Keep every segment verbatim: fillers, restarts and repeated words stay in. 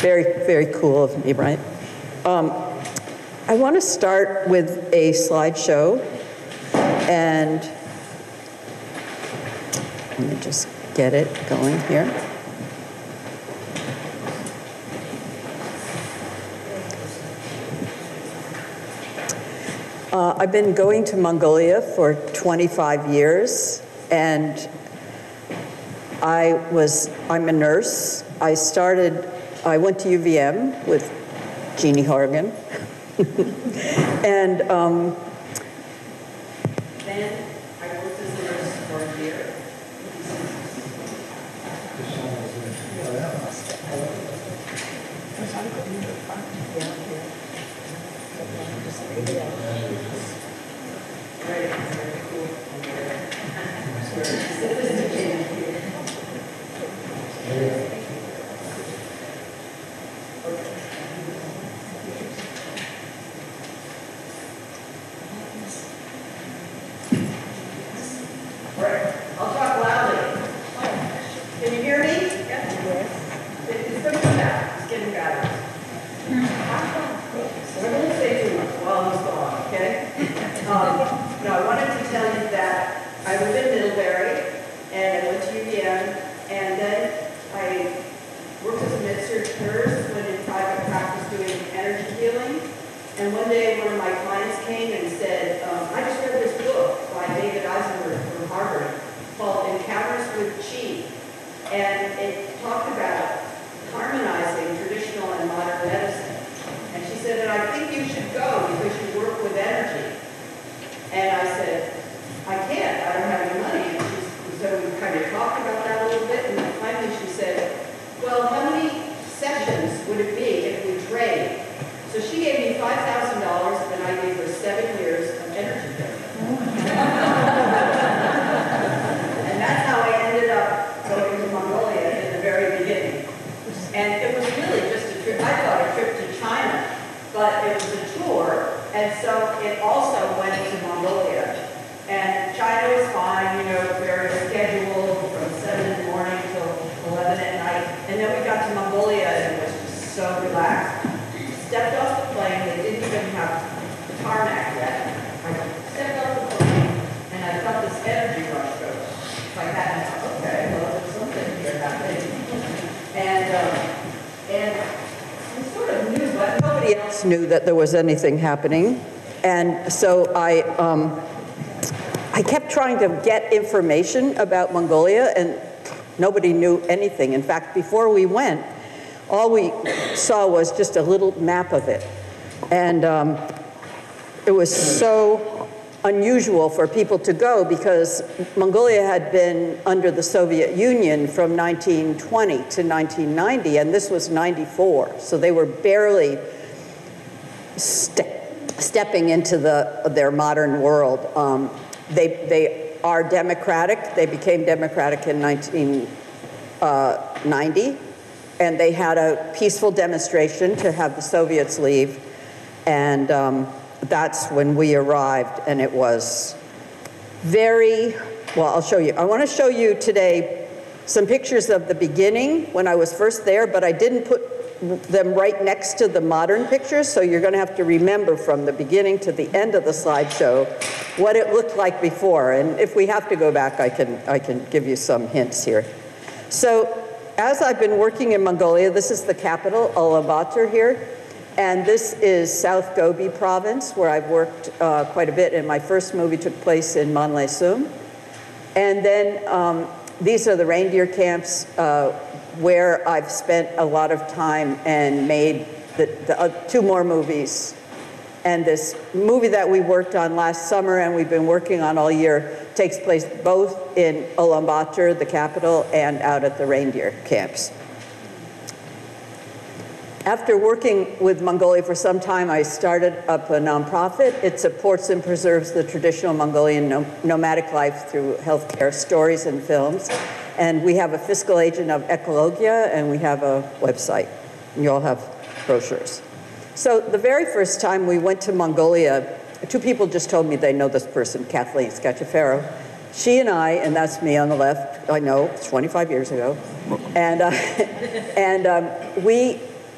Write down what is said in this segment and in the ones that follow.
Very, very cool of me, right? Um, I want to start with a slideshow, and let me just get it going here. Uh, I've been going to Mongolia for twenty-five years, and I was, I'm a nurse. I started, I went to U V M with Jeannie Horgan. and um, then I worked as a nurse for a year. I'll talk loudly. Can you hear me? Yes. It's going to come back. It's getting better. So I won't say too much while he's gone, okay? Um, no, I wanted to tell you that I was in Middlebury, and I went to U V M, and then I worked as a med-surg nurse, went in private practice doing energy healing, and one day one of my clients came and said, um, I just read this book by David Eisenberg from Harvard called Encounters with Qi, and it talked about harmonizing traditional and modern medicine. And she said, and I think you should go because you work with energy. And I said, I can't, I don't have any money. And she, so we kind of talked about that a little bit, and then finally she said, well, how many sessions would it be if we trade? So she gave me five thousand dollars, and I gave her seven years of energy therapy. And that's how I ended up going to Mongolia in the very beginning. And it was really just a trip. I thought a trip to China, but it was a tour, and so it also went to Mongolia. And China was fine, you know, very scheduled from seven in the morning till eleven at night. And then we got to Mongolia, and it was just so relaxed. Stepped off the plane, they didn't even have the tarmac yet. I stepped off the plane, and I felt this energy rush go like that, and I thought, okay, well, there's something here happening. And, um, and I sort of knew, but nobody else knew that there was anything happening. And so I, um, I kept trying to get information about Mongolia, and nobody knew anything. In fact, before we went, all we saw was just a little map of it. And um, it was so unusual for people to go because Mongolia had been under the Soviet Union from nineteen twenty to nineteen ninety, and this was ninety-four. So they were barely ste stepping into the, their modern world. Um, they, they are democratic. They became democratic in nineteen ninety. And they had a peaceful demonstration to have the Soviets leave. And um, that's when we arrived, and it was very, well, I'll show you. I want to show you today some pictures of the beginning when I was first there, but I didn't put them right next to the modern pictures, so you're going to have to remember from the beginning to the end of the slideshow what it looked like before. And if we have to go back, I can, I can give you some hints here. So, as I've been working in Mongolia, this is the capital, Ulaanbaatar here, and this is South Gobi province, where I've worked uh, quite a bit, and my first movie took place in Manlaysum. And then um, these are the reindeer camps uh, where I've spent a lot of time and made the, the, uh, two more movies. And this movie that we worked on last summer and we've been working on all year takes place both in Ulaanbaatar, the capital, and out at the reindeer camps. After working with Mongolia for some time, I started up a nonprofit. It supports and preserves the traditional Mongolian nom nomadic life through healthcare stories and films. And we have a fiscal agent of Ecologia, and we have a website. And you all have brochures. So the very first time we went to Mongolia, two people just told me they know this person, Kathleen Scacciaferro. She and I, and that's me on the left, I know, it's twenty-five years ago, and, uh, and um, we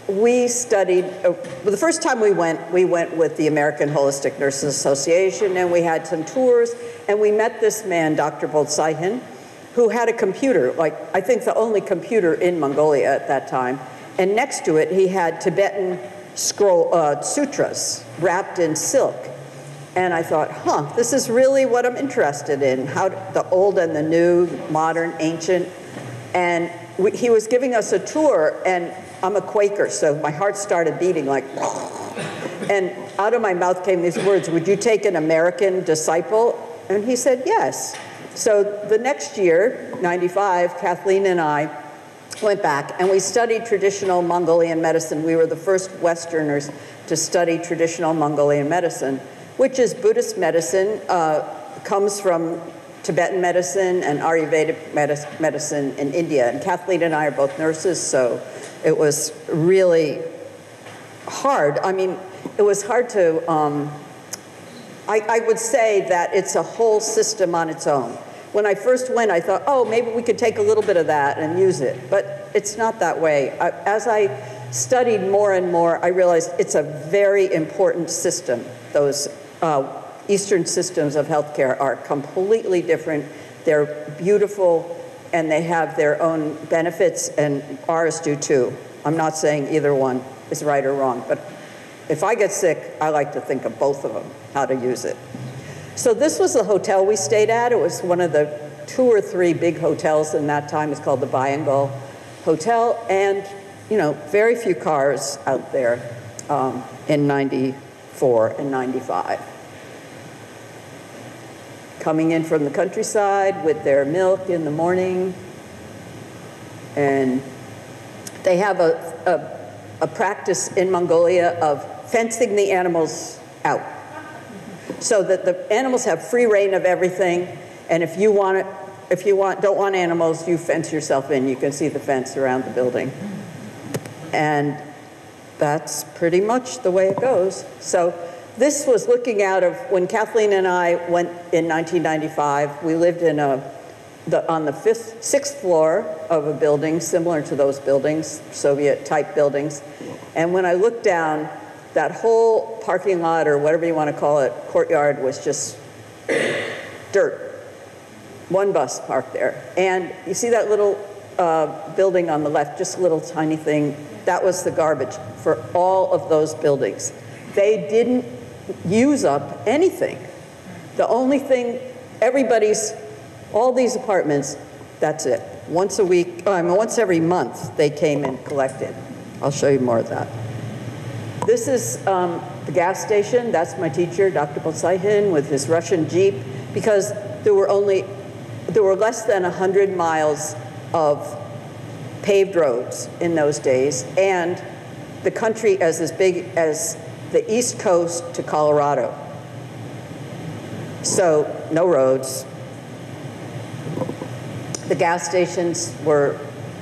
we studied, uh, well, the first time we went, we went with the American Holistic Nurses Association, and we had some tours, and we met this man, Doctor Bolsaihin, who had a computer, like I think the only computer in Mongolia at that time, and next to it he had Tibetan scroll uh, sutras wrapped in silk. And I thought, huh, this is really what I'm interested in, how the old and the new, modern, ancient. And we, he was giving us a tour, and I'm a Quaker, so my heart started beating like, and out of my mouth came these words, would you take an American disciple? And he said, yes. So the next year, ninety-five, Kathleen and I went back, and we studied traditional Mongolian medicine. We were the first Westerners to study traditional Mongolian medicine, which is Buddhist medicine, uh, comes from Tibetan medicine and Ayurvedic medicine in India. And Kathleen and I are both nurses, so it was really hard. I mean, it was hard to, um, I, I would say that it's a whole system on its own. When I first went, I thought, oh, maybe we could take a little bit of that and use it. But it's not that way. I, as I studied more and more, I realized it's a very important system. Those uh, Eastern systems of healthcare are completely different. They're beautiful, and they have their own benefits, and ours do too. I'm not saying either one is right or wrong, but if I get sick, I like to think of both of them, how to use it. So this was the hotel we stayed at. It was one of the two or three big hotels in that time. It's called the Bayangal Hotel, and you know, very few cars out there um, in ninety-four and ninety-five. Coming in from the countryside with their milk in the morning, and they have a, a, a practice in Mongolia of fencing the animals out, so that the animals have free reign of everything. And if you want it, if you want don't want animals, you fence yourself in. You can see the fence around the building, and that's pretty much the way it goes. So this was looking out of when Kathleen and I went in nineteen ninety-five. We lived in a the, on the fifth, sixth floor of a building similar to those buildings, Soviet-type buildings. And when I looked down, that whole parking lot, or whatever you want to call it, courtyard, was just dirt. One bus parked there. And you see that little uh, building on the left, just a little tiny thing? That was the garbage for all of those buildings. They didn't use up anything. The only thing, everybody's, all these apartments, that's it. Once a week, I mean, once every month, they came and collected. I'll show you more of that. This is um, the gas station. That's my teacher, Doctor Bolsaihin, with his Russian Jeep, because there were only, there were less than one hundred miles of paved roads in those days, and the country as as big as the East Coast to Colorado. So no roads. The gas stations were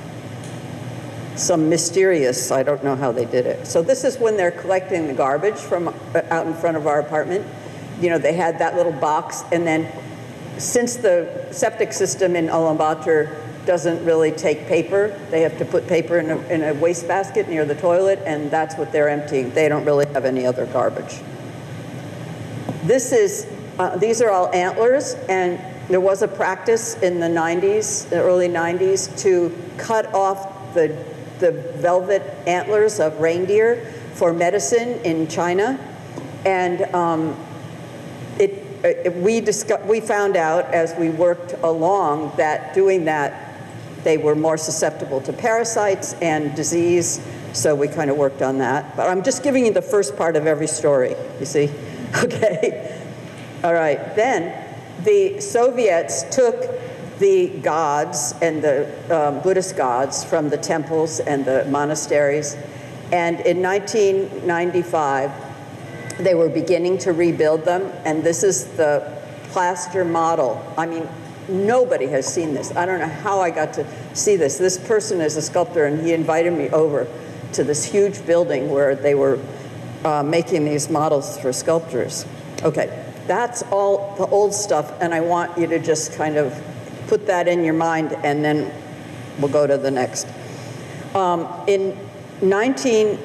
some mysterious, I don't know how they did it. So this is when they're collecting the garbage from out in front of our apartment. You know, they had that little box, and then since the septic system in Ulaanbaatar doesn't really take paper, they have to put paper in a, in a wastebasket near the toilet, and that's what they're emptying. They don't really have any other garbage. This is, uh, these are all antlers, and there was a practice in the nineties, the early nineties, to cut off the, the velvet antlers of reindeer for medicine in China. And um, it, it, we, discuss, we found out as we worked along that doing that, they were more susceptible to parasites and disease, so we kind of worked on that. But I'm just giving you the first part of every story, you see? Okay. All right. Then the Soviets took the gods and the um, Buddhist gods from the temples and the monasteries, and in nineteen ninety-five, they were beginning to rebuild them, and this is the plaster model. I mean, nobody has seen this. I don't know how I got to see this. This person is a sculptor, and he invited me over to this huge building where they were uh, making these models for sculptures. Okay. That's all the old stuff, and I want you to just kind of put that in your mind, and then we'll go to the next. Um, in nineteen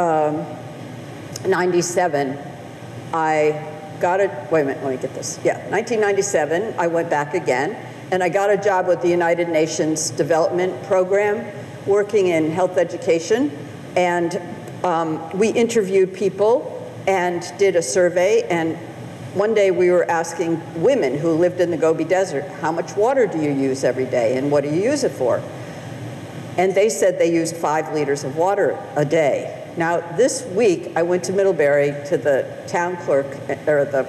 ninety-seven, I got a, wait a minute, let me get this. Yeah, nineteen ninety-seven, I went back again, and I got a job with the United Nations Development Program, working in health education, and um, we interviewed people and did a survey, and one day we were asking women who lived in the Gobi Desert, how much water do you use every day, and what do you use it for? And they said they used five liters of water a day. Now, this week, I went to Middlebury to the town clerk, or the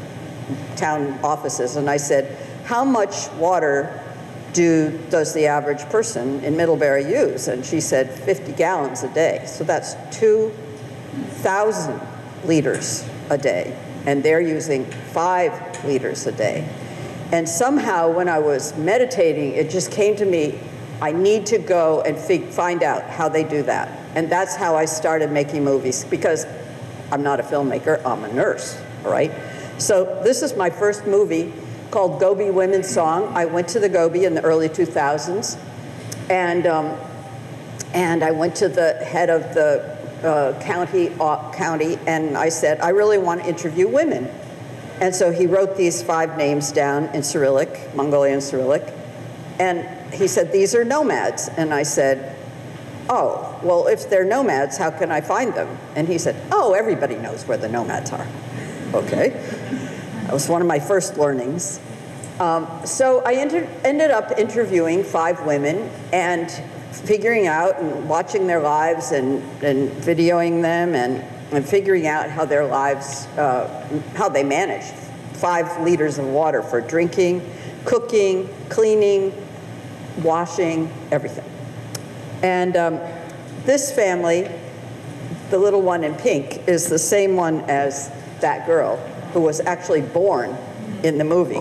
town offices, and I said, how much water do, does the average person in Middlebury use? And she said fifty gallons a day. So that's two thousand liters a day. And they're using five liters a day. And somehow, when I was meditating, it just came to me, I need to go and find out how they do that. And that's how I started making movies, because I'm not a filmmaker, I'm a nurse, all right? So this is my first movie called Gobi Women's Song. I went to the Gobi in the early two thousands, and, um, and I went to the head of the uh, county, uh, county, and I said, I really want to interview women. And so he wrote these five names down in Cyrillic, Mongolian Cyrillic, and he said, these are nomads. And I said, oh, well, if they're nomads, how can I find them? And he said, oh, everybody knows where the nomads are. Okay. That was one of my first learnings. Um, so I enter ended up interviewing five women and figuring out and watching their lives and, and videoing them and, and figuring out how their lives, uh, how they manage five liters of water for drinking, cooking, cleaning, washing, everything. And um, this family, the little one in pink, is the same one as that girl who was actually born in the movie.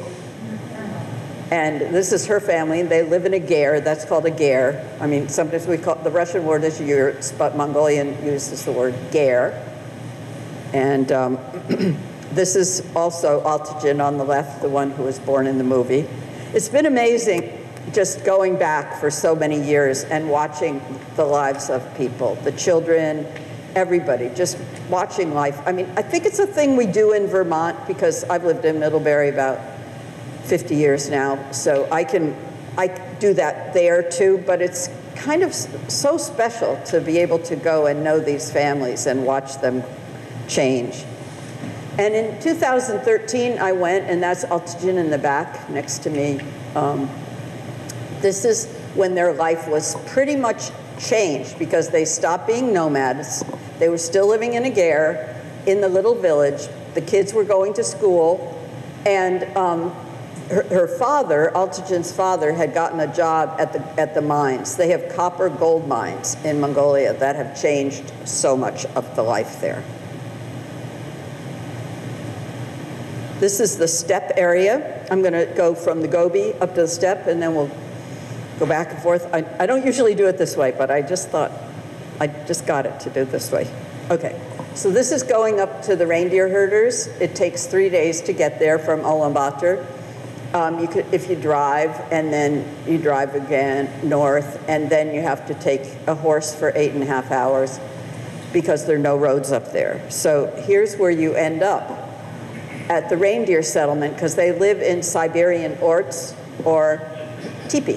And this is her family. They live in a ger. That's called a ger. I mean, sometimes we call, the Russian word is yurts, but Mongolian uses the word ger. And um, this is also Altıgen on the left, the one who was born in the movie. It's been amazing just going back for so many years and watching the lives of people, the children, everybody, just watching life. I mean, I think it's a thing we do in Vermont, because I've lived in Middlebury about fifty years now, so I can I do that there too, but it's kind of so special to be able to go and know these families and watch them change. And in two thousand thirteen, I went, and that's Altıgen in the back next to me. Um, this is when their life was pretty much changed, because they stopped being nomads. They were still living in a ger in the little village. The kids were going to school, and um, her, her father, Altıgen's father, had gotten a job at the, at the mines. They have copper gold mines in Mongolia that have changed so much of the life there. This is the steppe area. I'm going to go from the Gobi up to the steppe, and then we'll go back and forth. I, I don't usually do it this way, but I just thought, I just got it to do it this way. Okay, so this is going up to the reindeer herders. It takes three days to get there from Ulaanbaatar. Um, you could, if you drive, and then you drive again north, and then you have to take a horse for eight and a half hours because there are no roads up there. So here's where you end up, at the reindeer settlement, because they live in Siberian orts or teepee.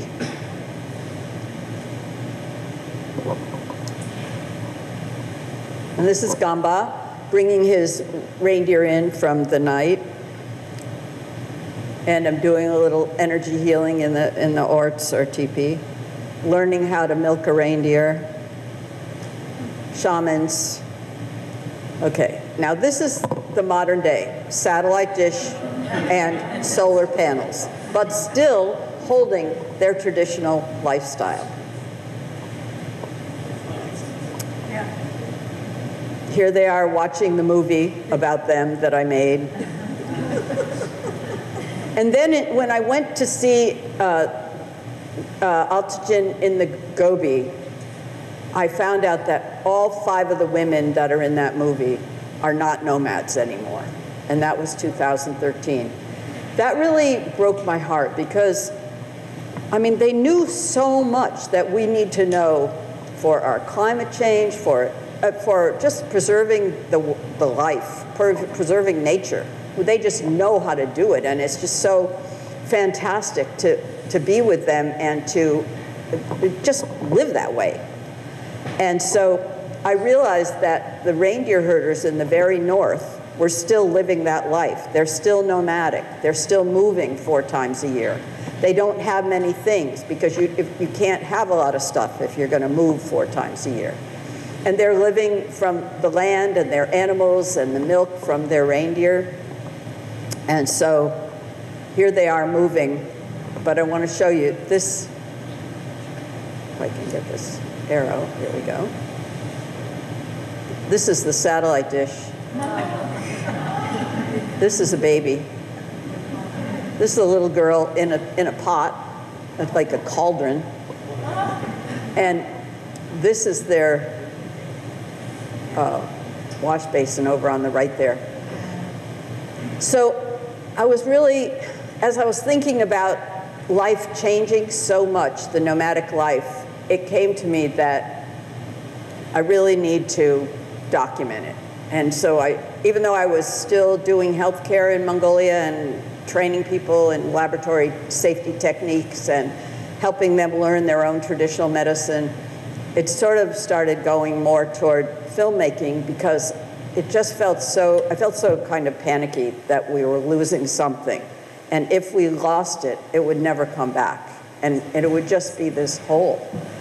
And this is Gamba bringing his reindeer in from the night. And I'm doing a little energy healing in the, in the orts or teepee, learning how to milk a reindeer, shamans. Okay, now this is the modern day, satellite dish and solar panels, but still holding their traditional lifestyle. Here they are watching the movie about them that I made. And then it, when I went to see uh, uh, Altıgen in the Gobi, I found out that all five of the women that are in that movie are not nomads anymore. And that was two thousand thirteen. That really broke my heart, because, I mean, they knew so much that we need to know for our climate change, for, uh, for just preserving the, the life, per preserving nature. They just know how to do it, and it's just so fantastic to, to be with them and to just live that way. And so I realized that the reindeer herders in the very north were still living that life. They're still nomadic. They're still moving four times a year. They don't have many things because you, if, you can't have a lot of stuff if you're going to move four times a year. And they're living from the land and their animals and the milk from their reindeer. And so here they are moving. But I want to show you this. If I can get this arrow. Here we go. This is the satellite dish. This is a baby. This is a little girl in a, in a pot, like a cauldron. And this is their uh, wash basin over on the right there. So I was really, as I was thinking about life changing so much, the nomadic life, it came to me that I really need to document it. And so I, even though I was still doing healthcare in Mongolia and training people in laboratory safety techniques and helping them learn their own traditional medicine, it sort of started going more toward filmmaking because it just felt so, I felt so kind of panicky that we were losing something. And if we lost it, it would never come back. And, and it would just be this hole.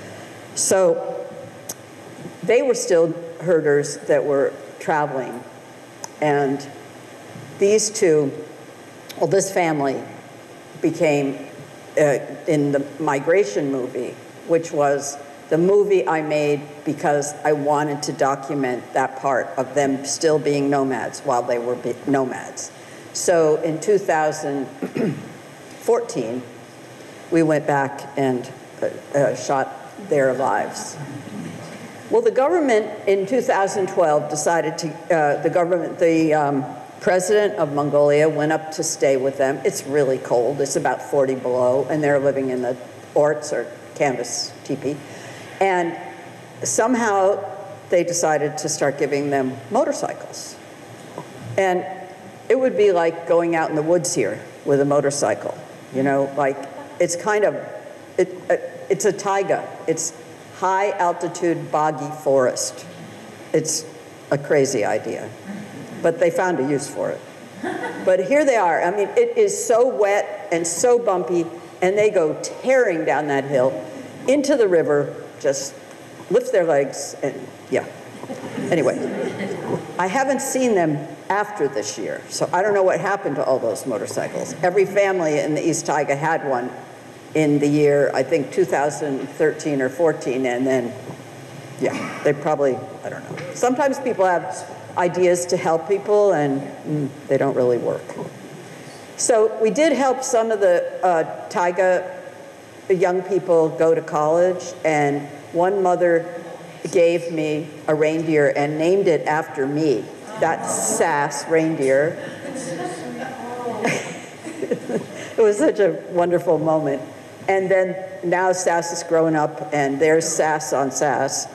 So they were still herders that were traveling. And these two, well, this family became, uh, in the migration movie, which was the movie I made because I wanted to document that part of them still being nomads while they were nomads. So in two thousand fourteen, we went back and uh, uh, shot their lives. Well, the government in two thousand twelve decided to, uh, the government, the um, president of Mongolia went up to stay with them. It's really cold, it's about forty below, and they're living in the orts or canvas teepee. And somehow they decided to start giving them motorcycles. And it would be like going out in the woods here with a motorcycle, you know, like it's kind of, it, it, it's a taiga. It's high altitude boggy forest. It's a crazy idea, but they found a use for it. But here they are. I mean, it is so wet and so bumpy, and they go tearing down that hill into the river, just lift their legs, and yeah. Anyway, I haven't seen them after this year, so I don't know what happened to all those motorcycles. Every family in the East Taiga had one in the year, I think, two thousand thirteen or fourteen, and then, yeah, they probably, I don't know. Sometimes people have ideas to help people, and mm, they don't really work. So we did help some of the uh, Taiga young people go to college, and one mother gave me a reindeer and named it after me. That's Sass reindeer. It was such a wonderful moment. And then now Sass is grown up, and there's Sass on Sass.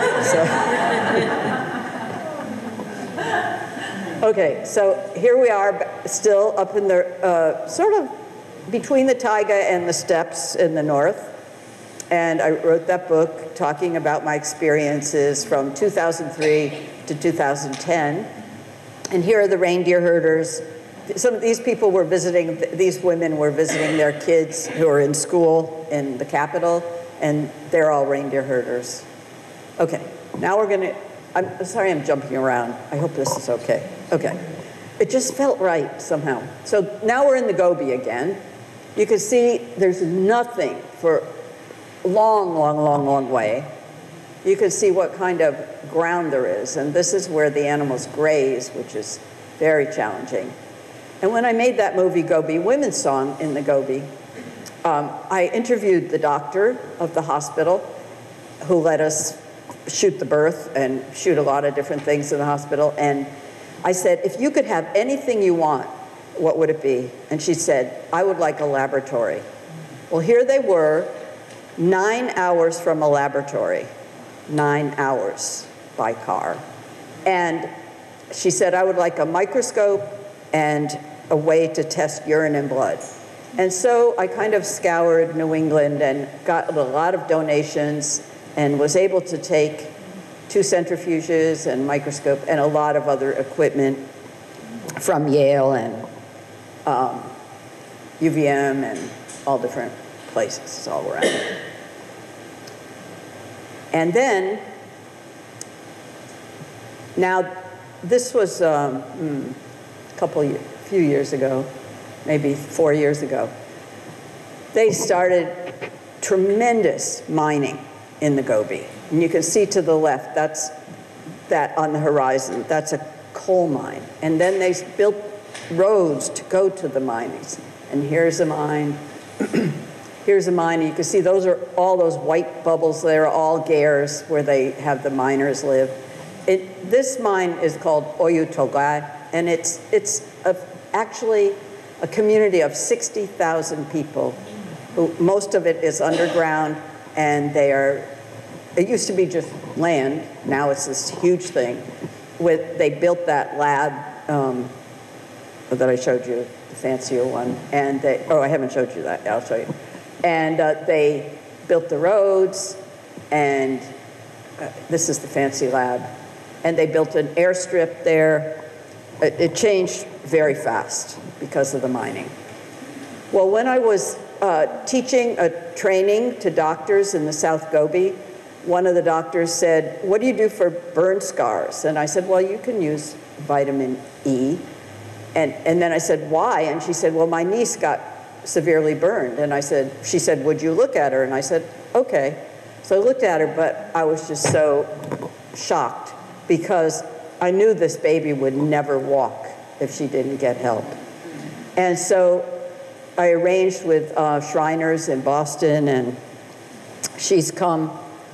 So. Okay, so here we are, still up in the, uh, sort of between the taiga and the steppes in the north. And I wrote that book talking about my experiences from two thousand three to two thousand ten. And here are the reindeer herders. Some of these people were visiting, these women were visiting their kids who are in school in the capital, and they're all reindeer herders. Okay, now we're gonna, I'm sorry I'm jumping around. I hope this is okay. Okay, it just felt right somehow. So now we're in the Gobi again. You can see there's nothing for a long, long, long, long way. You can see what kind of ground there is, and this is where the animals graze, which is very challenging. And when I made that movie, Gobi Women's Song in the Gobi, um, I interviewed the doctor of the hospital who let us shoot the birth and shoot a lot of different things in the hospital. And I said, if you could have anything you want, what would it be? And she said, I would like a laboratory. Well, here they were, nine hours from a laboratory. nine hours by car. And she said, I would like a microscope and a way to test urine and blood. And so I kind of scoured New England and got a lot of donations and was able to take two centrifuges and microscope and a lot of other equipment from Yale and um, U V M and all different places all around. And then, now this was um, hmm, a couple, a few years ago, maybe four years ago. They started tremendous mining in the Gobi. And you can see to the left, that's that on the horizon, that's a coal mine. And then they built roads to go to the mines. And here's a mine, here's a mine. You can see those are all those white bubbles there, all gairs where they have the miners live. It, this mine is called Oyu Tolgoi, and it's, it's a, actually a community of sixty thousand people, who most of it is underground, and they are, it used to be just land, now it's this huge thing. With, they built that lab um, that I showed you, the fancier one, and they, oh, I haven't showed you that, I'll show you. And uh, they built the roads, and uh, this is the fancy lab. And they built an airstrip there. It, it changed very fast because of the mining. Well, when I was uh, teaching a training to doctors in the South Gobi, one of the doctors said, what do you do for burn scars? And I said, well, you can use vitamin E. And, and then I said, why? And she said, well, my niece got severely burned. And I said, she said, would you look at her? And I said, okay. So I looked at her, but I was just so shocked because I knew this baby would never walk if she didn't get help. And so I arranged with uh, Shriners in Boston, and she's come,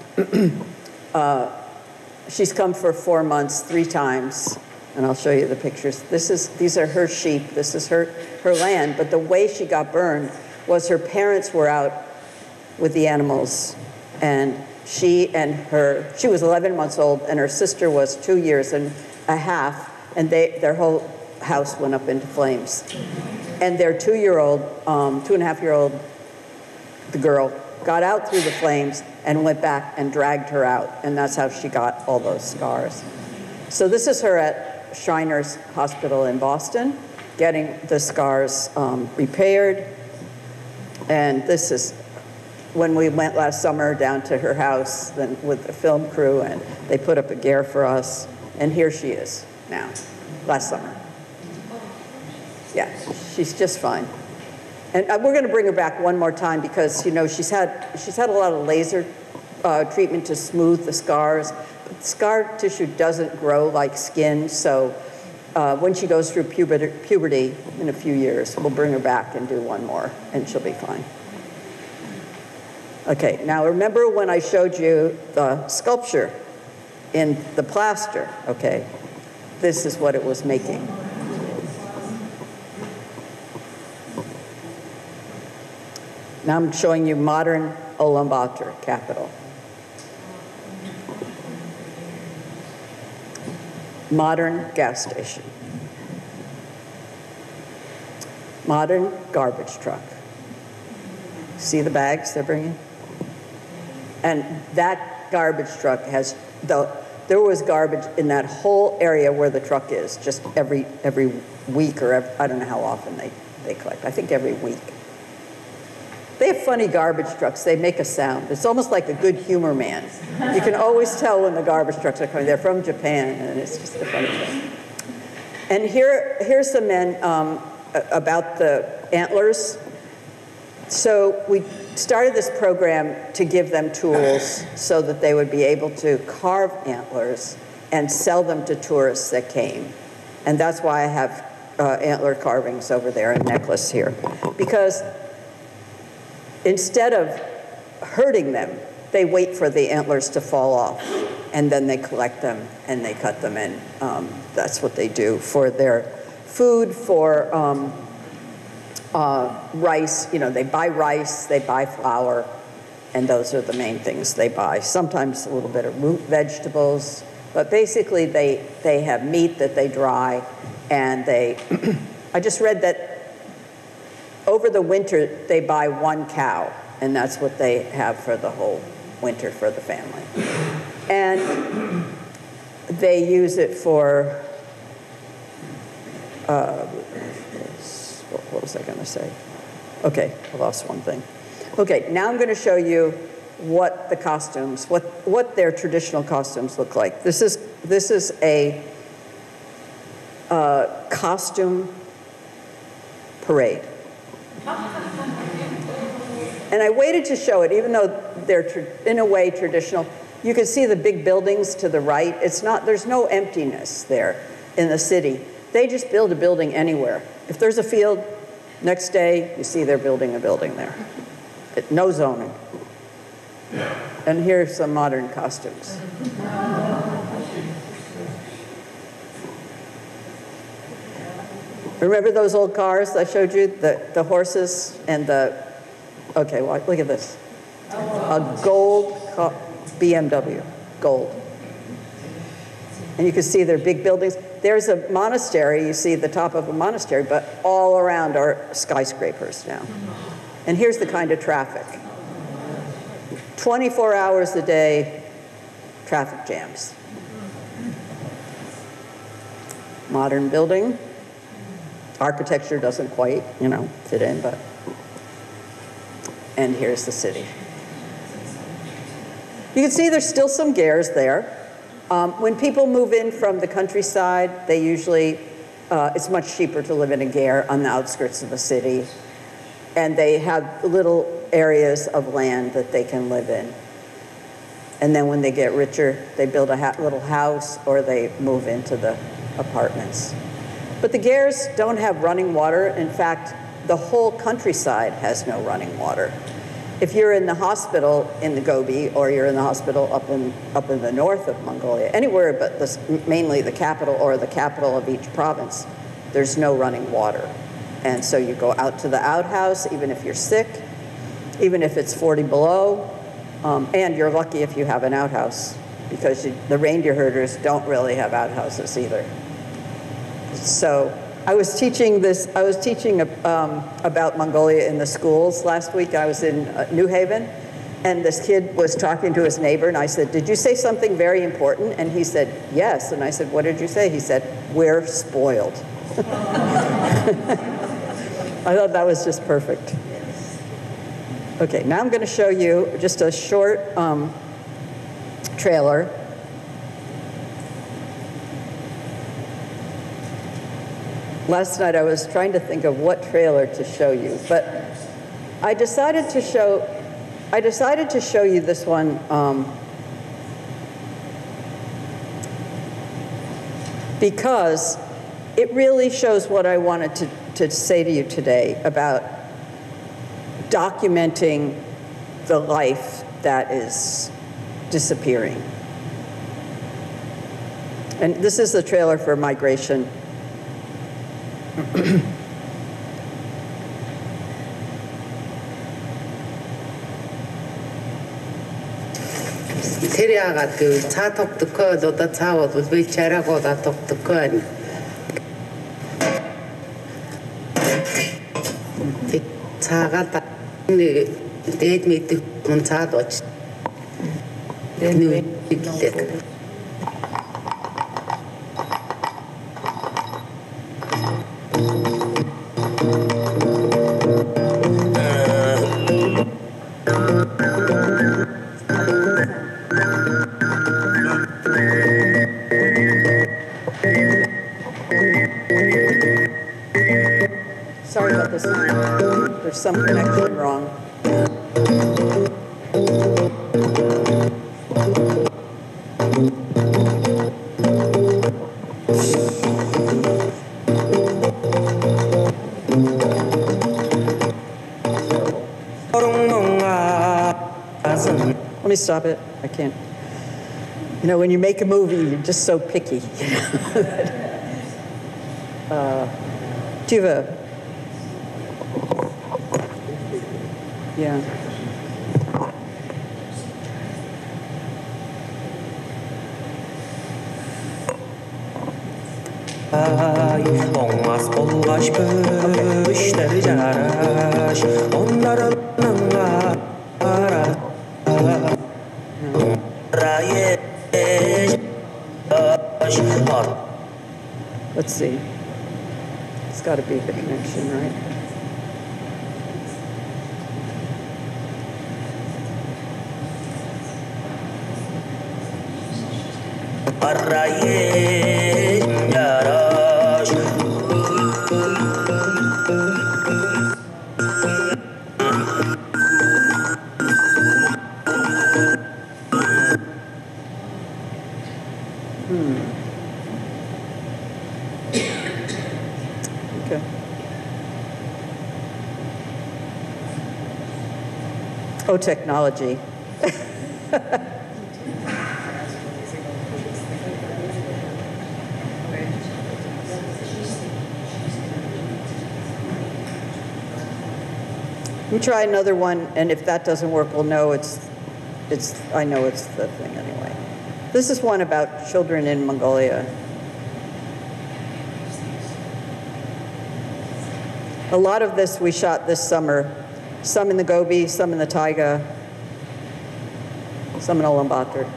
uh, she's come for four months, three times. And I'll show you the pictures. This is, these are her sheep. This is her, her land. But the way she got burned was her parents were out with the animals. And she and her, she was eleven months old, and her sister was two years and a half. And they, their whole house went up into flames. And their two-year-old, um, two and a half year old, the girl, got out through the flames and went back and dragged her out. And that's how she got all those scars. So this is her at Shriners Hospital in Boston, getting the scars um, repaired. And this is when we went last summer down to her house then with the film crew, and they put up a gair for us. And here she is now, last summer. Yeah, she's just fine. And we're going to bring her back one more time because, you know, she's had, she's had a lot of laser uh, treatment to smooth the scars. But scar tissue doesn't grow like skin, so uh, when she goes through puberty, puberty in a few years, we'll bring her back and do one more, and she'll be fine. Okay, now remember when I showed you the sculpture in the plaster, okay? This is what it was making. Now I'm showing you modern Ulaanbaatar capital. Modern gas station. Modern garbage truck. See the bags they're bringing? And that garbage truck has, the, there was garbage in that whole area where the truck is, just every, every week or every, I don't know how often they, they collect. I think every week. They have funny garbage trucks. They make a sound. It's almost like a Good Humor Man. You can always tell when the garbage trucks are coming. They're from Japan, and it's just a funny thing. And here, here's some men um, about the antlers. So we started this program to give them tools so that they would be able to carve antlers and sell them to tourists that came. And that's why I have uh, antler carvings over there, a necklace here. Because instead of hurting them, they wait for the antlers to fall off, and then they collect them and they cut them, and um, that's what they do for their food, for um, uh, rice. You know, they buy rice, they buy flour, and those are the main things they buy. Sometimes a little bit of root vegetables, but basically they, they have meat that they dry, and they, I just read that over the winter they buy one cow, and that's what they have for the whole winter for the family. And they use it for, uh, what was I going to say? Okay, I lost one thing. Okay, now I'm going to show you what the costumes, what, what their traditional costumes look like. This is, this is a uh, costume parade. And I waited to show it, even though they're in a way traditional. You can see the big buildings to the right. It's not, there's no emptiness there in the city. They just build a building anywhere. If there's a field, next day you see they're building a building there. It, no zoning. And here's some modern costumes. Remember those old cars I showed you? The, the horses and the, okay, well, look at this. A gold B M W, gold. And you can see their big buildings. There's a monastery, you see the top of a monastery, but all around are skyscrapers now. And here's the kind of traffic. twenty-four hours a day, traffic jams. Modern building. Architecture doesn't quite, you know, fit in, but, and here's the city. You can see there's still some gers there. Um, when people move in from the countryside, they usually, uh, it's much cheaper to live in a ger on the outskirts of the city. And they have little areas of land that they can live in. And then when they get richer, they build a ha little house or they move into the apartments. But the gers don't have running water. In fact, the whole countryside has no running water. If you're in the hospital in the Gobi, or you're in the hospital up in, up in the north of Mongolia, anywhere but this, mainly the capital or the capital of each province, there's no running water. And so you go out to the outhouse, even if you're sick, even if it's forty below, um, and you're lucky if you have an outhouse, because you, the reindeer herders don't really have outhouses either. So I was teaching this, I was teaching um, about Mongolia in the schools last week. I was in uh, New Haven, and this kid was talking to his neighbor, and I said, did you say something very important? And he said, yes. And I said, what did you say? He said, we're spoiled. I thought that was just perfect. Okay, now I'm going to show you just a short um, trailer. Last night I was trying to think of what trailer to show you, but I decided to show, I decided to show you this one um, because it really shows what I wanted to, to say to you today about documenting the life that is disappearing. And this is the trailer for migration. Syriaga 그 차톡도 커, 너도 차워도 왜 차라고 다 톡도 커. 차가 다 네, 데이트 문 차도. 네, 이때. Sorry about this. There's some connection wrong. Let me stop it. I can't. You know, when you make a movie, you're just so picky. You know? uh, do you have a... Yeah. Oңmaz bolğaç böğüşler jaraş onlarınınga ara raye Let's see. It's got to be the connection, right? raye jaraş Okay. Oh, technology. We try another one, and if that doesn't work, we'll know it's, it's, I know it's the thing anyway. This is one about children in Mongolia. A lot of this we shot this summer, some in the Gobi, some in the taiga, some in Ulaanbaatar.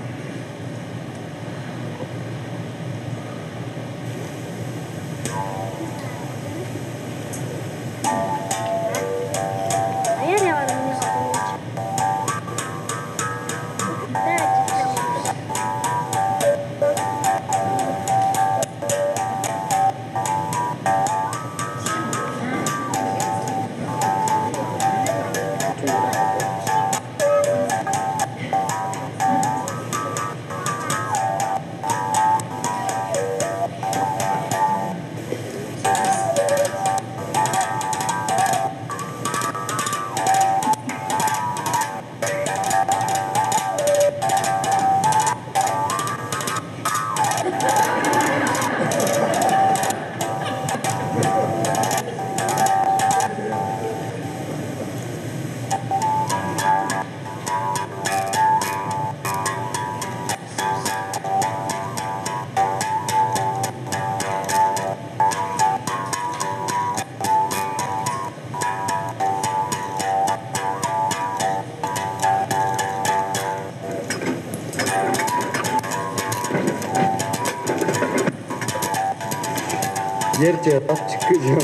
Yerce at çıkacağım.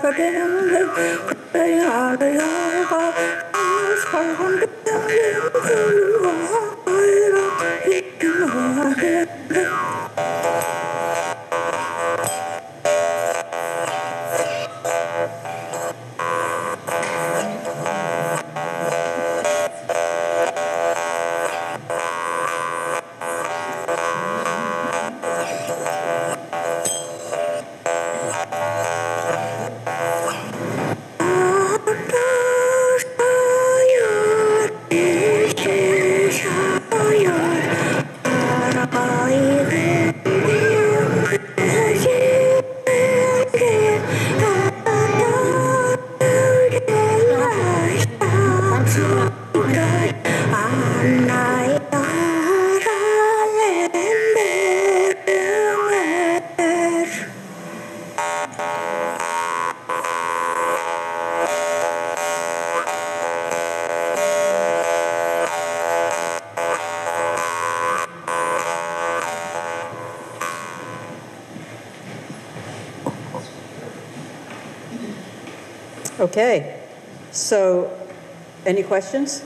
Okay, so any questions?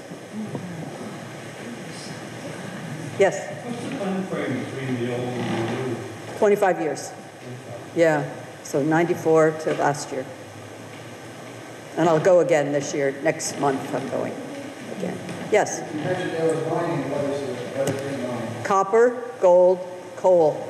Yes, What's the time frame between the old and the new? twenty-five years. Yeah, so ninety-four to last year. And I'll go again this year. Next month I'm going again. Yes? Copper, gold, coal.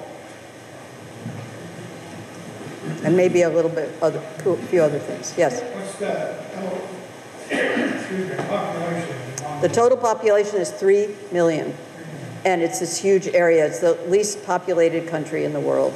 And maybe a little bit, other, a few other things. Yes? What's the, oh, excuse me, population? The total population is three million. And it's this huge area. It's the least populated country in the world.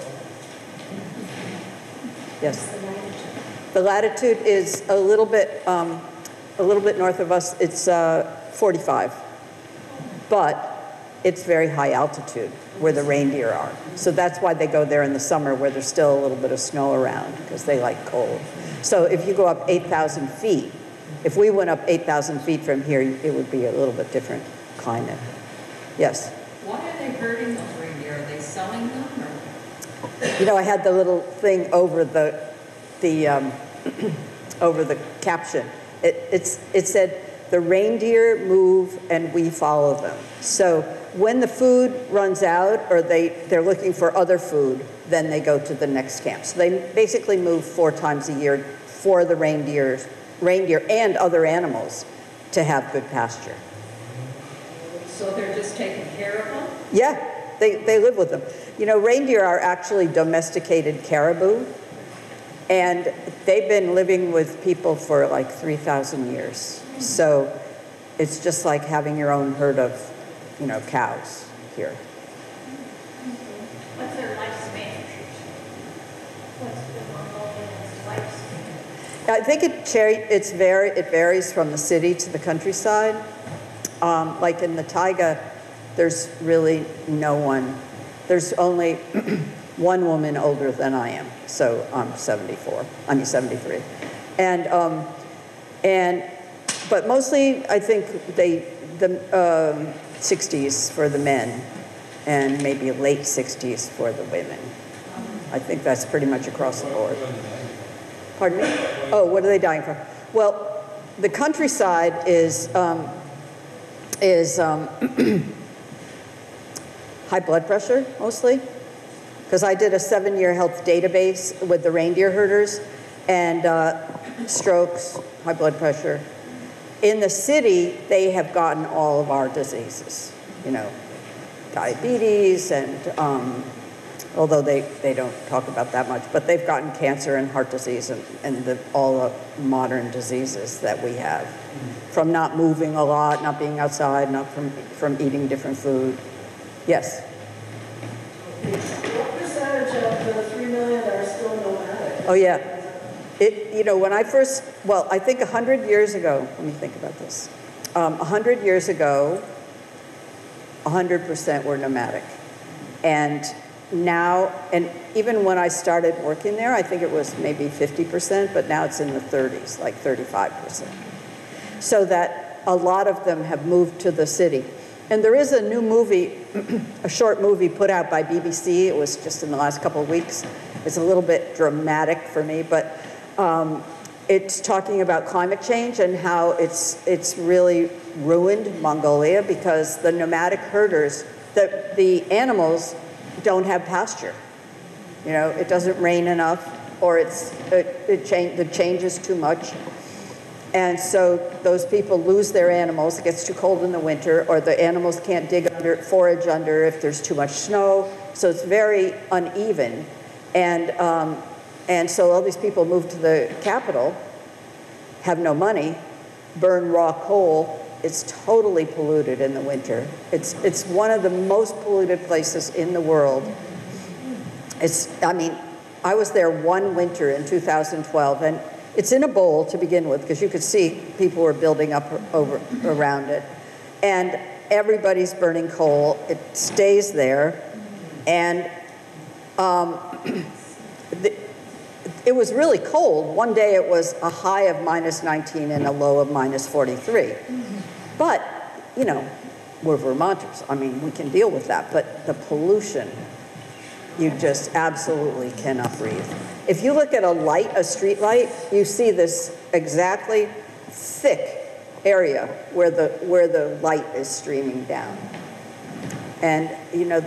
Yes? The latitude is a little bit, um, a little bit north of us. It's uh, forty-five. But it's very high altitude where the reindeer are. So that's why they go there in the summer where there's still a little bit of snow around because they like cold. So if you go up eight thousand feet, if we went up eight thousand feet from here, it would be a little bit different climate. Yes? Why are they herding those reindeer? Are they selling them or? You know, I had the little thing over the, the um, over the caption. It, it's, it said, the reindeer move and we follow them. So when the food runs out or they, they're looking for other food, then they go to the next camp. So they basically move four times a year for the reindeers, reindeer and other animals to have good pasture. So they're just taking care of them? Yeah, they, they live with them. You know, reindeer are actually domesticated caribou, and they've been living with people for like three thousand years. So it's just like having your own herd of, you know, cows here. What's their lifespan? What's the Mongolian lifespan? I think it, cherry, it's very, it varies from the city to the countryside. Um, like in the taiga, there's really no one. There's only one woman older than I am, so I'm seventy-four. I mean seventy-three, and um, and but mostly I think they the um, sixties for the men, and maybe late sixties for the women. I think that's pretty much across the board. Pardon me? Oh, what are they dying from? Well, the countryside is. Um, is um, high blood pressure, mostly. Because I did a seven-year health database with the reindeer herders, and uh, strokes, high blood pressure. In the city, they have gotten all of our diseases, you know, diabetes, and um, although they, they don't talk about that much, but they've gotten cancer and heart disease and, and the, all the modern diseases that we have. From not moving a lot, not being outside, not from, from eating different food. Yes? What percentage of the three million are still nomadic? Oh, yeah. It, you know, when I first, well, I think one hundred years ago, let me think about this. Um, one hundred years ago, one hundred percent were nomadic. And now, and even when I started working there, I think it was maybe fifty percent, but now it's in the thirties, like thirty-five percent. So that a lot of them have moved to the city. And there is a new movie, a short movie put out by B B C. It was just in the last couple of weeks. It's a little bit dramatic for me, but um, it's talking about climate change and how it's, it's really ruined Mongolia because the nomadic herders, the, the animals don't have pasture. You know, it doesn't rain enough, or it's, it, it change, the change is too much. And so those people lose their animals. It gets too cold in the winter, or the animals can't dig under, forage under if there's too much snow. So it's very uneven. And, um, and so all these people move to the capital, have no money, burn raw coal. It's totally polluted in the winter. It's, it's one of the most polluted places in the world. It's, I mean, I was there one winter in two thousand twelve, and it's in a bowl to begin with, because you could see people were building up over around it. And everybody's burning coal. It stays there. And um, the, it was really cold. One day it was a high of minus nineteen and a low of minus forty-three. But, you know, we're Vermonters. I mean, we can deal with that. But the pollution, you just absolutely cannot breathe. If you look at a light, a street light, you see this exactly thick area where the, where the light is streaming down. And, you know,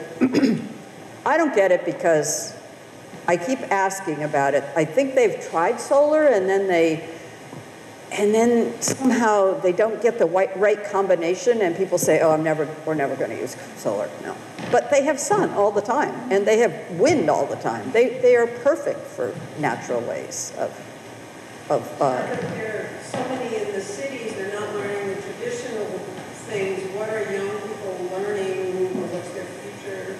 I don't get it because I keep asking about it. I think they've tried solar, and then they, and then somehow they don't get the right, right combination, and people say, oh, I'm never, we're never going to use solar. No. But they have sun all the time, and they have wind all the time. They, they are perfect for natural ways of, of uh, But there are so many in the cities, they're not learning the traditional things. What are young people learning, or what's their future?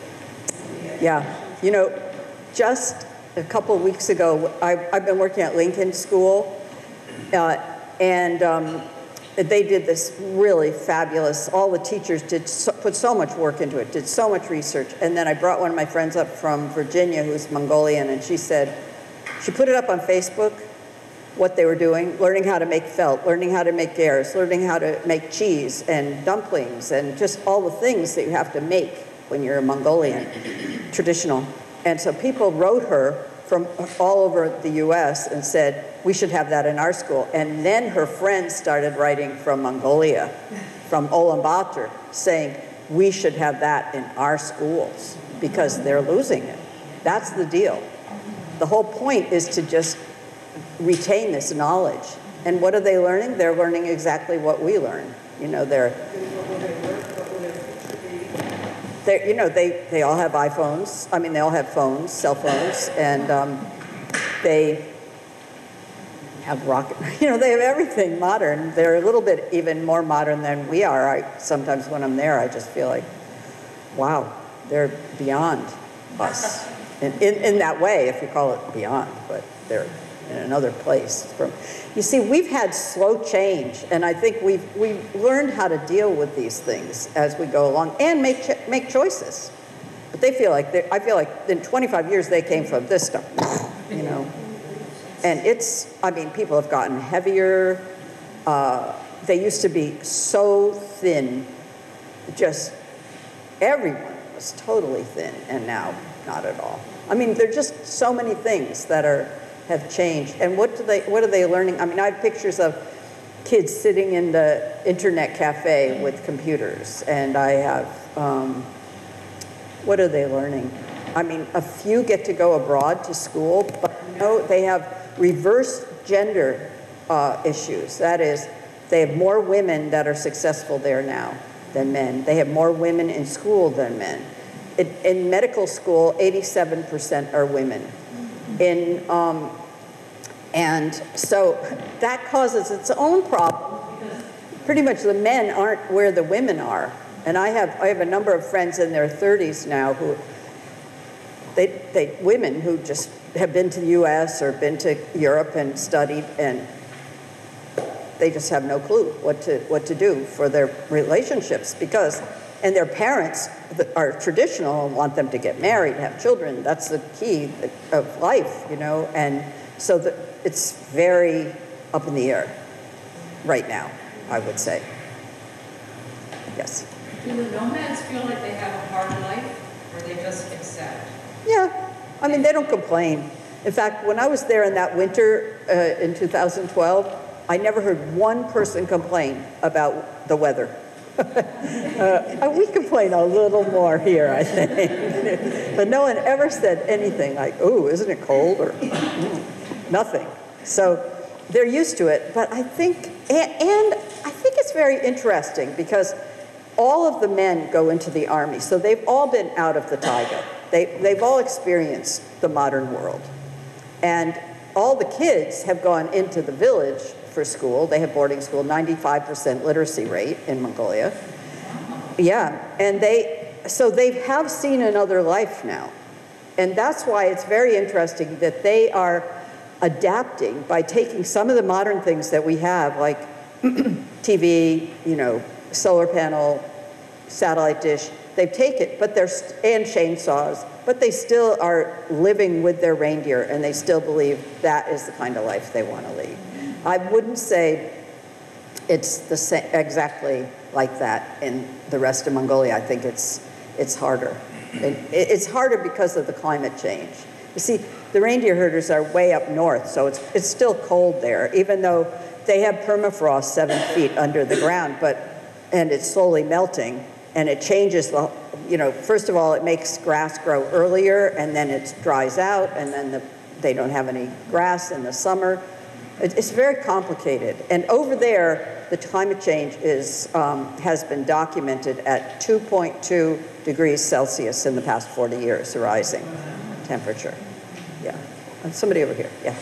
yeah. You know, just a couple of weeks ago, I, I've been working at Lincoln School, uh, and um, they did this really fabulous, all the teachers did so, put so much work into it, did so much research. And then I brought one of my friends up from Virginia who's Mongolian, and she said, she put it up on Facebook, what they were doing, learning how to make felt, learning how to make gars, learning how to make cheese and dumplings, and just all the things that you have to make when you're a Mongolian, traditional. And so people wrote her from all over the U S and said, we should have that in our school. And then her friends started writing from Mongolia, from Ulaanbaatar, saying, we should have that in our schools because they're losing it. That's the deal. The whole point is to just retain this knowledge. And what are they learning? They're learning exactly what we learn. You know, they're, they're you know, they, they all have iPhones. I mean, they all have phones, cell phones, and um, they have rocket, you know, they have everything modern. They're a little bit even more modern than we are. I, sometimes when I'm there, I just feel like, wow, they're beyond us. In, in, in that way, if you call it beyond, but they're in another place. From, you see, we've had slow change, and I think we've, we've learned how to deal with these things as we go along and make, ch make choices. But they feel like, I feel like in twenty-five years, they came from this stuff, you know. And it's, I mean, people have gotten heavier. Uh, they used to be so thin, just everyone was totally thin, and now not at all. I mean, there are just so many things that are have changed. And what do they, what are they learning? I mean, I have pictures of kids sitting in the internet cafe with computers, and I have, um, what are they learning? I mean, a few get to go abroad to school, but no, they have reverse gender uh, issues. That is, they have more women that are successful there now than men. They have more women in school than men. In, in medical school, eighty-seven percent are women. In, um, and so that causes its own problem because pretty much the men aren't where the women are. And I have, I have a number of friends in their thirties now who, they, they, women who just have been to the U S or been to Europe and studied, and they just have no clue what to, what to do for their relationships because, and their parents are traditional and want them to get married, have children. That's the key of life, you know, and so the, it's very up in the air right now, I would say. Yes. Do the nomads feel like they have a hard life, or they just accept? Yeah. I mean, they don't complain. In fact, when I was there in that winter uh, in two thousand twelve, I never heard one person complain about the weather. uh, we complain a little more here, I think. But no one ever said anything like, oh, isn't it cold? Or mm, nothing. So they're used to it. But I think, and, and I think it's very interesting because all of the men go into the army. So they've all been out of the taiga. They, they've all experienced the modern world. And all the kids have gone into the village for school. They have boarding school, ninety-five percent literacy rate in Mongolia. Yeah, and they, so they have seen another life now. And that's why it's very interesting that they are adapting by taking some of the modern things that we have, like T V, you know, solar panel, satellite dish. They've taken, but they're, and chainsaws, but they still are living with their reindeer, and they still believe that is the kind of life they want to lead. I wouldn't say it's the same, exactly like that in the rest of Mongolia. I think it's, it's harder. It, it's harder because of the climate change. You see, the reindeer herders are way up north, so it's, it's still cold there, even though they have permafrost seven feet under the ground, but, and it's slowly melting, and it changes the, you know, first of all, it makes grass grow earlier, and then it dries out, and then the, they don't have any grass in the summer. It's very complicated. And over there, the climate change is, um, has been documented at two point two degrees Celsius in the past forty years, rising temperature. Yeah. And somebody over here, yeah.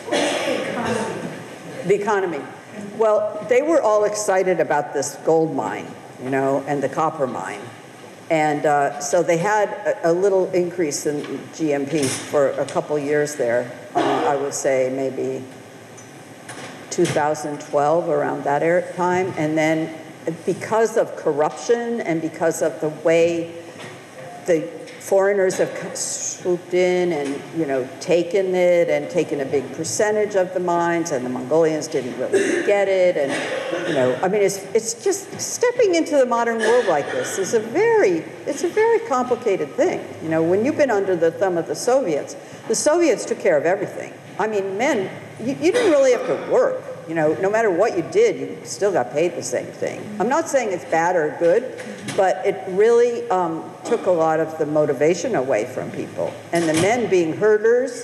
The economy. Well, they were all excited about this gold mine, you know, and the copper mine. And uh, so they had a, a little increase in G M P for a couple years there. Uh, I would say maybe two thousand twelve, around that era time. And then because of corruption and because of the way the foreigners have swooped in and, you know, taken it and taken a big percentage of the mines, and the Mongolians didn't really get it. And, you know, I mean, it's, it's just stepping into the modern world like this is a very, it's a very complicated thing. You know, when you've been under the thumb of the Soviets, the Soviets took care of everything. I mean, men, you, you didn't really have to work. You know, no matter what you did, you still got paid the same thing. I'm not saying it's bad or good, but it really um, took a lot of the motivation away from people. And the men being herders,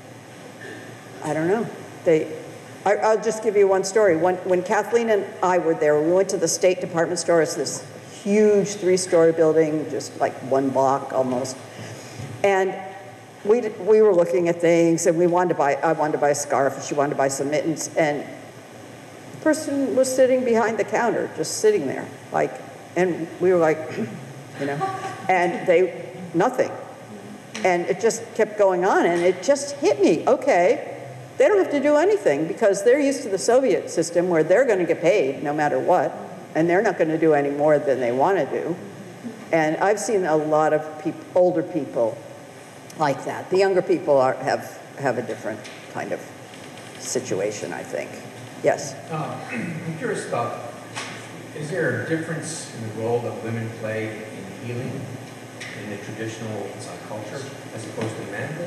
I don't know. They, I, I'll just give you one story. When, when Kathleen and I were there, we went to the State Department store. It's this huge three-story building, just like one block almost. And we, we were looking at things, and we wanted to buy, I wanted to buy a scarf, and she wanted to buy some mittens, and the person was sitting behind the counter, just sitting there, like, and we were like, you know, and they, nothing. And it just kept going on, and it just hit me, okay, they don't have to do anything because they're used to the Soviet system where they're going to get paid no matter what, and they're not going to do any more than they want to do. And I've seen a lot of peop older people like that. The younger people are, have, have a different kind of situation, I think. Yes? Uh, I'm curious about, is there a difference in the role that women play in healing in the traditional uh, culture as opposed to men?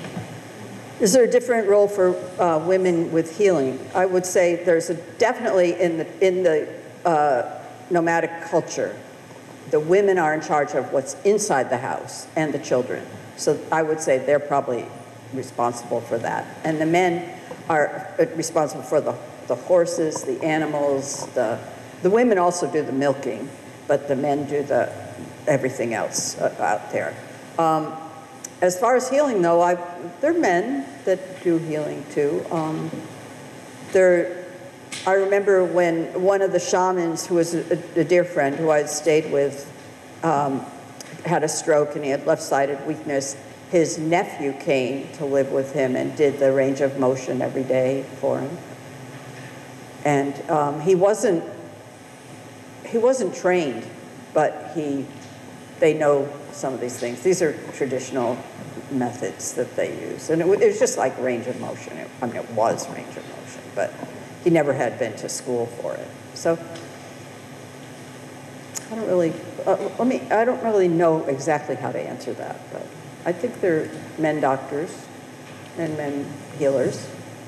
Is there a different role for uh, women with healing? I would say there's a, definitely in the, in the uh, nomadic culture, the women are in charge of what's inside the house and the children. So I would say they're probably responsible for that. And the men are responsible for the, the horses, the animals, the, the women also do the milking, but the men do the everything else uh, out there. Um, as far as healing though, I, there are men that do healing too. Um, there, I remember when one of the shamans, who was a, a dear friend who I had stayed with, um, had a stroke and he had left-sided weakness. His nephew came to live with him and did the range of motion every day for him. And um, he wasn't, he wasn't trained, but he, they know some of these things. These are traditional methods that they use. And it, it was just like range of motion. It, I mean, it was range of motion, but he never had been to school for it. So I don't really, uh, let me, I don't really know exactly how to answer that, but I think they're men doctors. and men healers.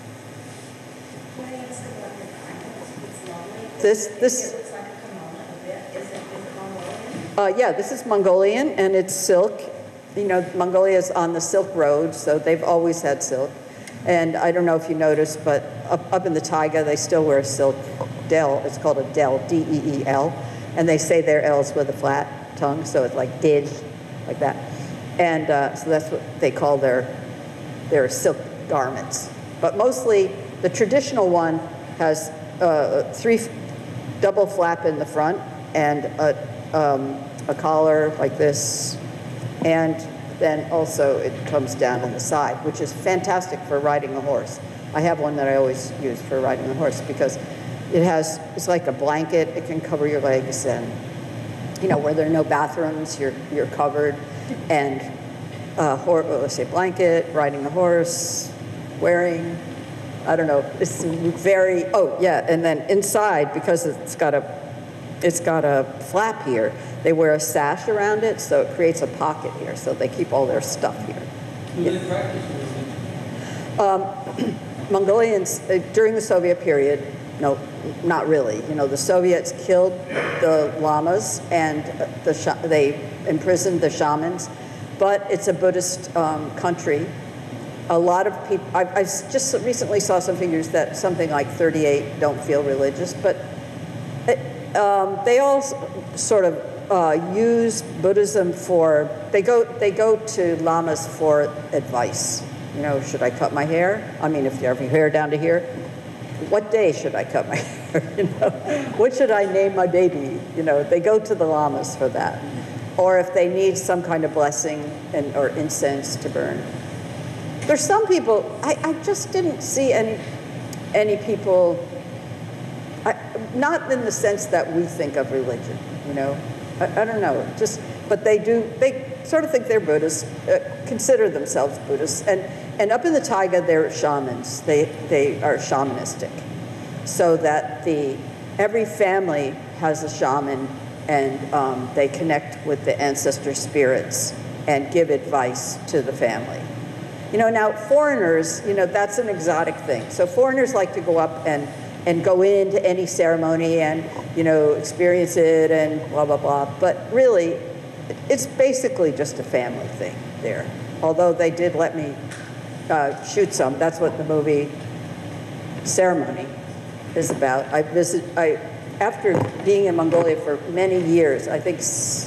Can I ask about your practice? It's lovely. This, It this, looks like a kimono a bit. Is it, is it Mongolian? uh, yeah, this is Mongolian, and it's silk. You know, Mongolia is on the Silk Road, so they've always had silk. And I don't know if you noticed, but up, up in the taiga, they still wear silk del. It's called a del, D E E L. And they say their L's with a flat tongue, so it's like did, like that. And uh, so that's what they call their, their silk garments. But mostly, the traditional one has uh, three double flap in the front and a, um, a collar like this. And then also it comes down on the side, which is fantastic for riding a horse. I have one that I always use for riding a horse because it has, it's like a blanket. It can cover your legs, and, you know, where there are no bathrooms, you're, you're covered. And uh, hor well, let's say blanket, riding a horse, wearing, I don't know, it's very, oh yeah, and then inside, because it's got a, it's got a flap here, they wear a sash around it, so it creates a pocket here, so they keep all their stuff here. Do they practice religion? Um, Mongolians, uh, during the Soviet period, no, not really. You know, the Soviets killed the lamas and the sh they imprisoned the shamans, but it's a Buddhist um, country. A lot of people, I, I just recently saw some figures that something like thirty-eight don't feel religious, but it, um, they all sort of uh, use Buddhism for, they go, they go to lamas for advice. You know, should I cut my hair? I mean, if you have your hair down to here, what day should I cut my hair? You know, what should I name my baby? You know, they go to the lamas for that. Or if they need some kind of blessing and, or incense to burn. There's some people, I, I just didn't see any, any people, I, not in the sense that we think of religion, you know. I, I don't know, just, but they do, they sort of think they're Buddhists, uh, consider themselves Buddhists, and, and up in the taiga, they're shamans. They, they are shamanistic. So that the, every family has a shaman, and um, they connect with the ancestor spirits and give advice to the family. You know, now foreigners, you know, that's an exotic thing. So foreigners like to go up and, and go into any ceremony and, you know, experience it and blah, blah, blah. But really, it's basically just a family thing there. Although they did let me uh, shoot some. That's what the movie Ceremony is about. I visit, I, after being in Mongolia for many years, I think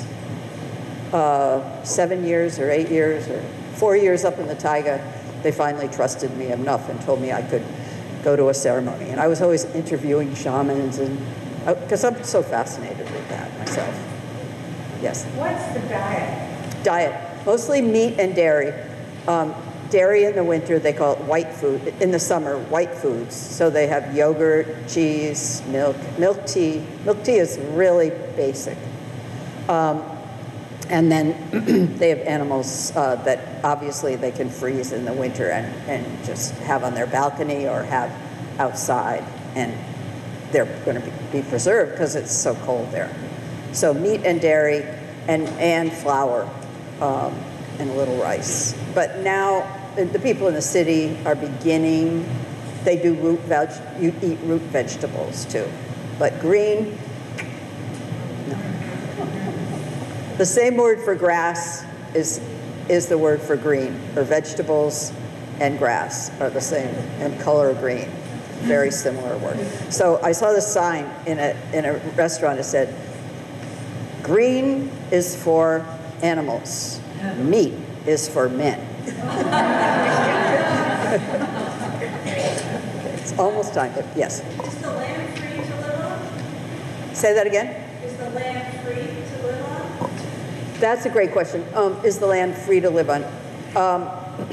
uh, seven years or eight years or four years up in the taiga, they finally trusted me enough and told me I could go to a ceremony. And I was always interviewing shamans, and because I'm so fascinated with that myself. Yes? What's the diet? Diet, mostly meat and dairy. Um, dairy in the winter, they call it white food. In the summer, white foods. So they have yogurt, cheese, milk, milk tea. Milk tea is really basic. Um, And then they have animals uh, that obviously they can freeze in the winter and, and just have on their balcony or have outside, and they're going to be, be preserved because it's so cold there. So meat and dairy and, and flour um, and a little rice. But now the people in the city are beginning, they do root veg, you eat root vegetables too. But green, the same word for grass is, is the word for green, or vegetables and grass are the same, and color green, very similar word. So I saw this sign in a, in a restaurant, it said, green is for animals, meat is for men. It's almost time, but yes. Is the land free to live on? Say that again? Is the land free to live on? That's a great question. Um, is the land free to live on? Um,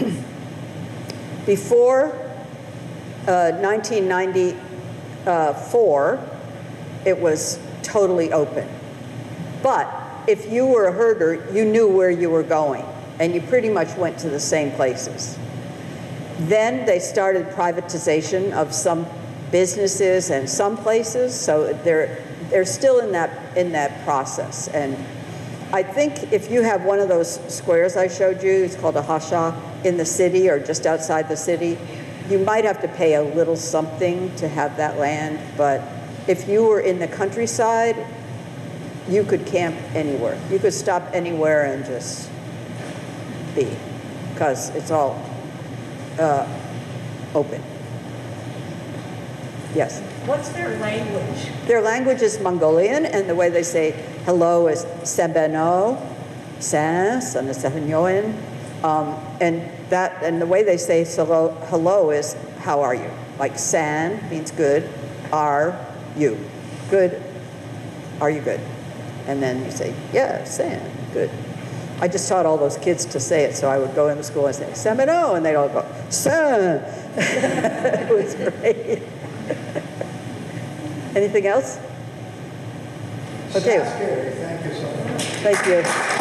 before uh, nineteen ninety-four, it was totally open. But if you were a herder, you knew where you were going, and you pretty much went to the same places. Then they started privatization of some businesses and some places, so they're they're still in that in that process. And I think if you have one of those squares I showed you, it's called a hasha, in the city or just outside the city, you might have to pay a little something to have that land, but if you were in the countryside, you could camp anywhere. You could stop anywhere and just be, because it's all uh, open. Yes? What's their language? Their language is Mongolian, and the way they say hello is Sebeno, San, Sanasahanyoan. Um, and that, and the way they say hello, hello is how are you? Like San means good, are you? Good, are you good? And then you say, yeah, San, good. I just taught all those kids to say it, so I would go into school and say, Semino, and they'd all go, San. It was great. Anything else? Okay. Sounds good. Thank you so much. Thank you.